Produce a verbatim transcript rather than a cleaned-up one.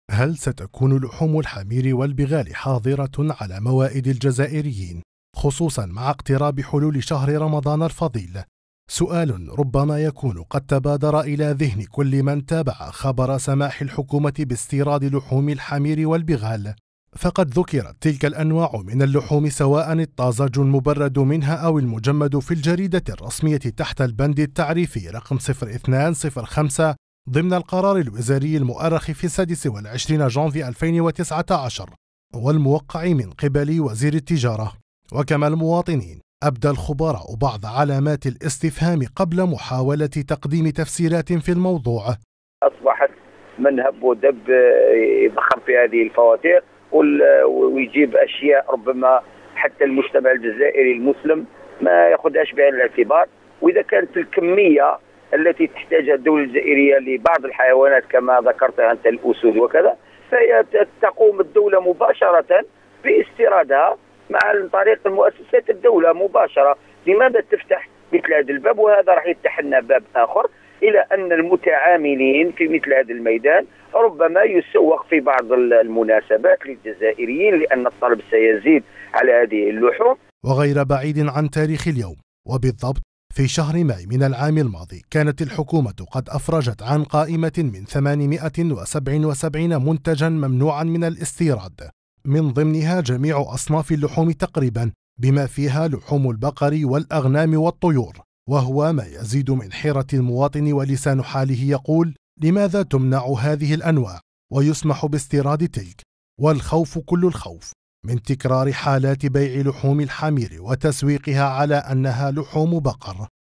هل ستكون لحوم الحمير والبغال حاضرة على موائد الجزائريين، خصوصا مع اقتراب حلول شهر رمضان الفضيل؟ سؤال ربما يكون قد تبادر إلى ذهن كل من تابع خبر سماح الحكومة باستيراد لحوم الحمير والبغال. فقد ذكرت تلك الأنواع من اللحوم سواء الطازج المبرد منها أو المجمد في الجريدة الرسمية تحت البند التعريفي رقم صفر اثنان صفر خمسة ضمن القرار الوزاري المؤرخ في السادس والعشرين جانفي ألفين وتسعة عشر والموقع من قبل وزير التجارة. وكما المواطنين أبدى الخبراء بعض علامات الاستفهام قبل محاولة تقديم تفسيرات في الموضوع. أصبحت من هب ودب يضخم في هذه الفواتير ويجيب أشياء ربما حتى المجتمع الجزائري المسلم ما ياخذهاش بعين الاعتبار. وإذا كانت الكمية التي تحتاجها الدولة الجزائرية لبعض الحيوانات كما ذكرت أنت الأسود وكذا، فهي تقوم الدولة مباشرة باستيرادها مع طريق المؤسسات الدولة مباشرة. لماذا تفتح مثل هذا الباب؟ وهذا راح يفتح لنا باب آخر إلى أن المتعاملين في مثل هذا الميدان ربما يسوق في بعض المناسبات للجزائريين لأن الطلب سيزيد على هذه اللحوم. وغير بعيد عن تاريخ اليوم، وبالضبط في شهر ماي من العام الماضي كانت الحكومة قد أفرجت عن قائمة من ثمانمائة وسبعة وسبعين منتجا ممنوعا من الاستيراد، من ضمنها جميع أصناف اللحوم تقريبا بما فيها لحوم البقر والأغنام والطيور، وهو ما يزيد من حيرة المواطن ولسان حاله يقول: لماذا تمنع هذه الأنواع ويسمح باستيراد تلك؟ والخوف كل الخوف من تكرار حالات بيع لحوم الحمير وتسويقها على أنها لحوم بقر.